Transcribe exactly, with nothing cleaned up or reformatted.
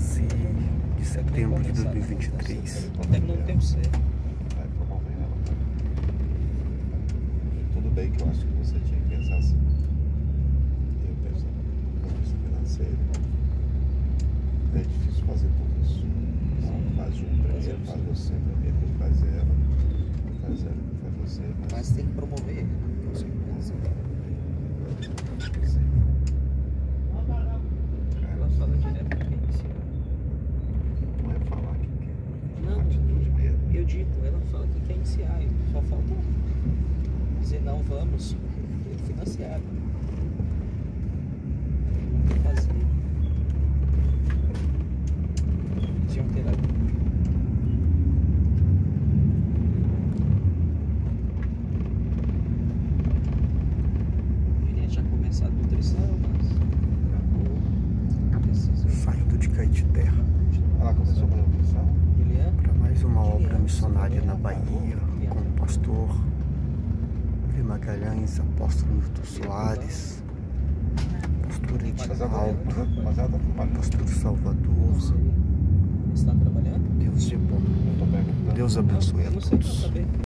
onze de setembro de dois mil e vinte e três. Até que não tem você. Vai promover ela. Tudo bem que eu acho que você tinha que pensar assim. Eu penso no campo financeiro. É difícil fazer tudo isso. Não faz um primeiro, faz você, primeiro que faz ela, faz ela, faz você. Mas, Mas tem que promover. Com certeza. Ela fala direto com quem ensina. Não é falar que quer. Não, Atitude mesmo. eu digo, ela fala que quer iniciar. Só falta dizer não, vamos financiar. Fazer. Tinham terapia. Queria já começar a nutrição, mas acabou. Preciso. Saindo de Caetité Ela começou com a nutrição? Juliana? para mais uma obra missionária na Bahia com o pastor William Magalhães, apóstolo Milton Soares, pastor Mas ela tá, Edinaldo, mas ela tá trabalhando. pastor Não Salvador. sei. Está trabalhando? Deus de bom. Eu tô perguntando. Deus abençoe a Eu não sei pra todos. saber.